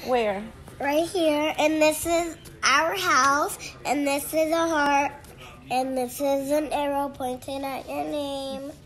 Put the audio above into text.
Where? Right here. And this is our house. And this is a heart. And this is an arrow pointing at your name.